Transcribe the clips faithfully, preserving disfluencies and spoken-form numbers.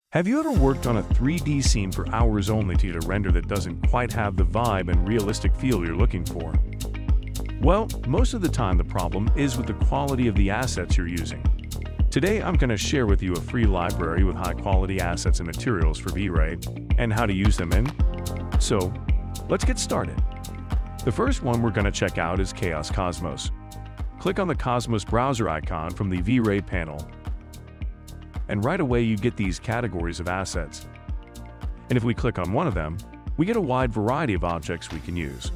Have you ever worked on a three D scene for hours only to get a render that doesn't quite have the vibe and realistic feel you're looking for? Well, most of the time the problem is with the quality of the assets you're using. Today I'm going to share with you a free library with high-quality assets and materials for V-Ray and how to use them in. So, let's get started. The first one we're going to check out is Chaos Cosmos. Click on the Cosmos browser icon from the V-Ray panel, and right away you get these categories of assets. And if we click on one of them, we get a wide variety of objects we can use.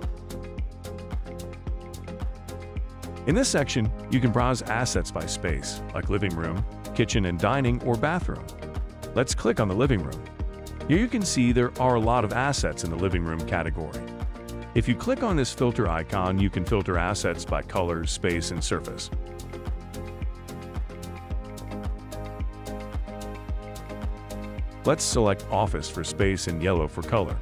In this section, you can browse assets by space, like living room, kitchen and dining, or bathroom. Let's click on the living room. Here you can see there are a lot of assets in the living room category. If you click on this filter icon, you can filter assets by color, space, and surface. Let's select Office for space and Yellow for color.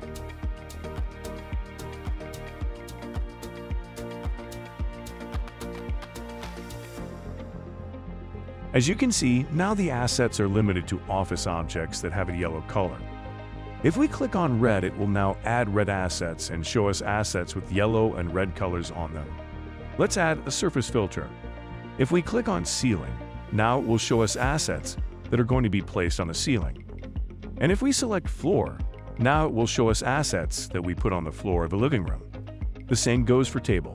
As you can see, now the assets are limited to office objects that have a yellow color. If we click on red, it will now add red assets and show us assets with yellow and red colors on them. Let's add a surface filter. If we click on ceiling, now it will show us assets that are going to be placed on the ceiling. And if we select floor, now it will show us assets that we put on the floor of the living room. The same goes for table.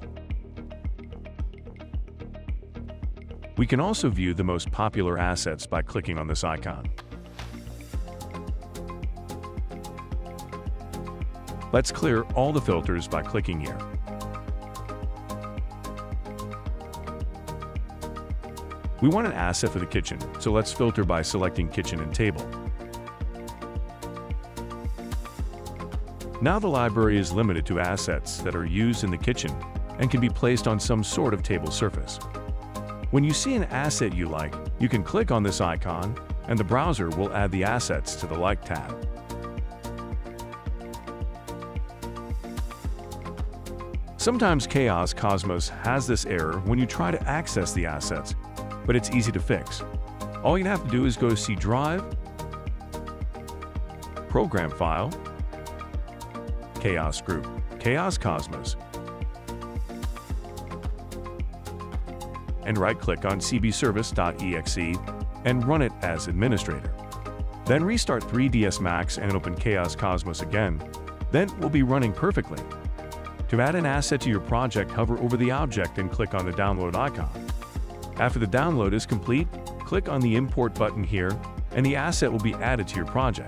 We can also view the most popular assets by clicking on this icon. Let's clear all the filters by clicking here. We want an asset for the kitchen, so let's filter by selecting kitchen and table. Now the library is limited to assets that are used in the kitchen and can be placed on some sort of table surface. When you see an asset you like, you can click on this icon and the browser will add the assets to the Like tab. Sometimes Chaos Cosmos has this error when you try to access the assets, but it's easy to fix. All you have to do is go to C Drive, Program File, Chaos Group, Chaos Cosmos, and right-click on c b service dot e x e and run it as administrator. Then restart three D S Max and open Chaos Cosmos again. Then it will be running perfectly. To add an asset to your project, hover over the object and click on the download icon. After the download is complete, click on the import button here and the asset will be added to your project.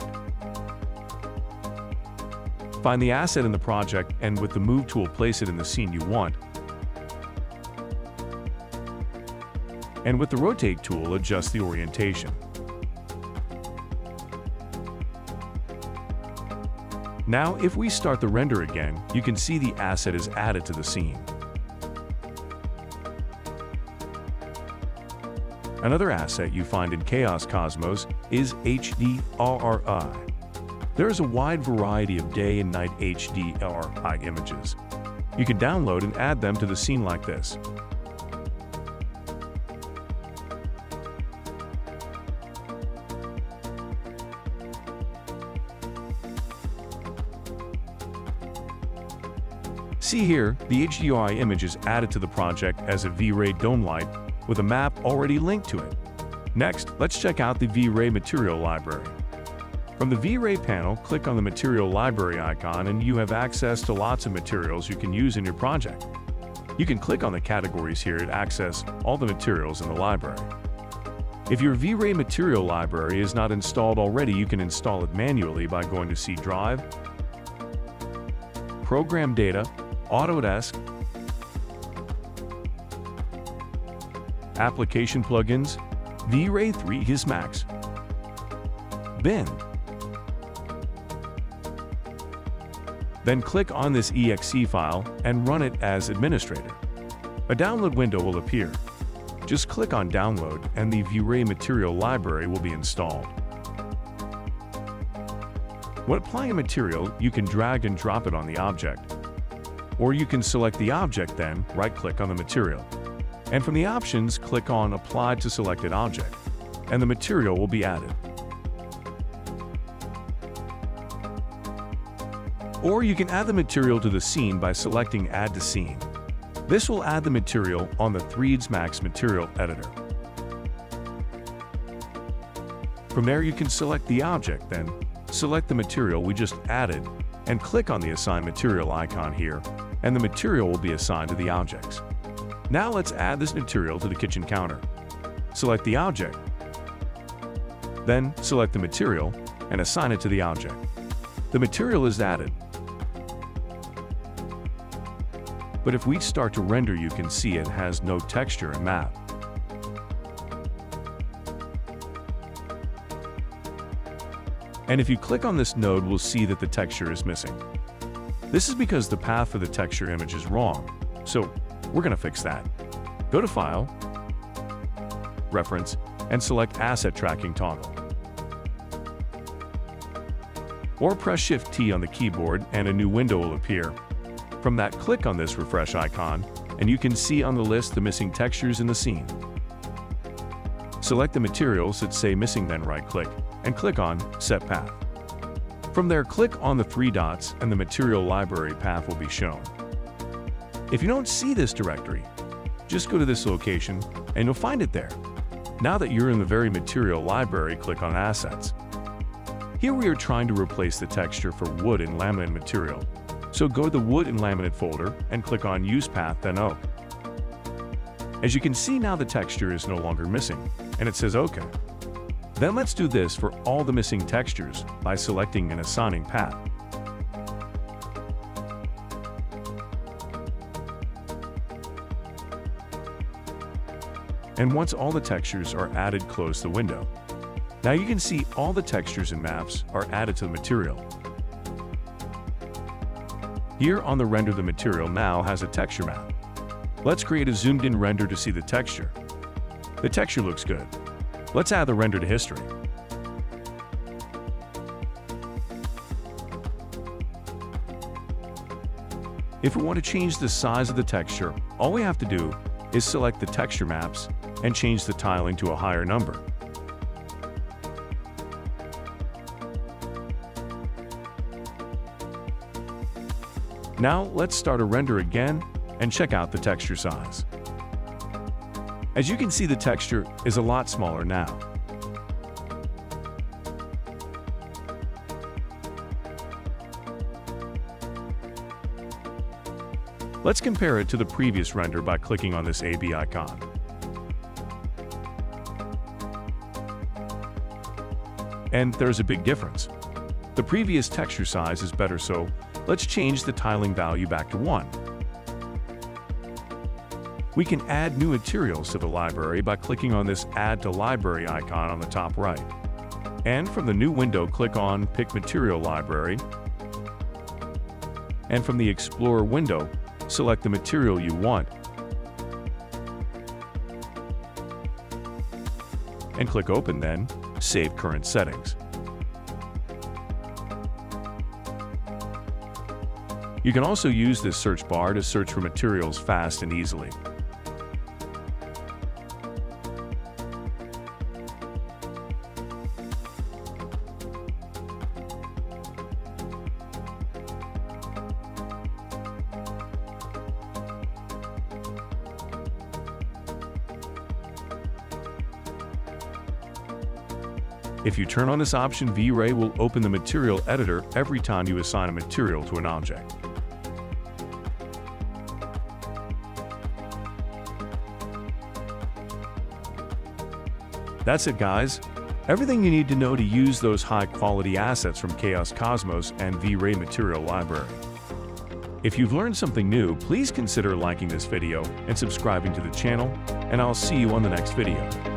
Find the asset in the project and with the Move tool place it in the scene you want. And with the Rotate tool adjust the orientation. Now if we start the render again, you can see the asset is added to the scene. Another asset you find in Chaos Cosmos is H D R I. There is a wide variety of day and night H D R I images. You can download and add them to the scene like this. See here, the H D R I image is added to the project as a V-Ray dome light with a map already linked to it. Next, let's check out the V-Ray material library. From the V-Ray panel, click on the Material Library icon and you have access to lots of materials you can use in your project. You can click on the categories here to access all the materials in the library. If your V-Ray material library is not installed already, you can install it manually by going to C Drive, Program Data, Autodesk, Application Plugins, V-Ray three D S Max, Bin. Then click on this E X E file and run it as administrator. A download window will appear. Just click on Download and the V-Ray material library will be installed. When applying a material, you can drag and drop it on the object. Or you can select the object, then right-click on the material. And from the options, click on Apply to Selected Object, and the material will be added. Or you can add the material to the scene by selecting Add to Scene. This will add the material on the three D S Max material editor. From there, you can select the object, then select the material we just added and click on the Assign Material icon here, and the material will be assigned to the objects. Now let's add this material to the kitchen counter. Select the object, then select the material and assign it to the object. The material is added. But if we start to render, you can see it has no texture and map. And if you click on this node, we'll see that the texture is missing. This is because the path for the texture image is wrong, so we're going to fix that. Go to File, Reference, and select Asset Tracking Toggle. Or press Shift T on the keyboard and a new window will appear. From that, click on this refresh icon, and you can see on the list the missing textures in the scene. Select the materials that say Missing, then right-click and click on Set Path. From there, click on the three dots and the material library path will be shown. If you don't see this directory, just go to this location and you'll find it there. Now that you're in the very material library, click on Assets. Here we are trying to replace the texture for wood and laminate material. So go to the Wood and Laminate folder and click on Use Path, then Oak. As you can see now, the texture is no longer missing, and it says OK. Then let's do this for all the missing textures by selecting and assigning path. And once all the textures are added, close the window. Now you can see all the textures and maps are added to the material. Here on the render, the material now has a texture map. Let's create a zoomed-in render to see the texture. The texture looks good. Let's add the render to history. If we want to change the size of the texture, all we have to do is select the texture maps and change the tiling to a higher number. Now let's start a render again and check out the texture size. As you can see, the texture is a lot smaller now. Let's compare it to the previous render by clicking on this A B icon. And there's a big difference. The previous texture size is better, so let's change the tiling value back to one. We can add new materials to the library by clicking on this Add to Library icon on the top right. And from the new window, click on Pick Material Library. And from the Explorer window, select the material you want. And click Open, then Save Current Settings. You can also use this search bar to search for materials fast and easily. If you turn on this option, V-Ray will open the material editor every time you assign a material to an object. That's it, guys. Everything you need to know to use those high-quality assets from Chaos Cosmos and V-Ray Material Library. If you've learned something new, please consider liking this video and subscribing to the channel, and I'll see you on the next video.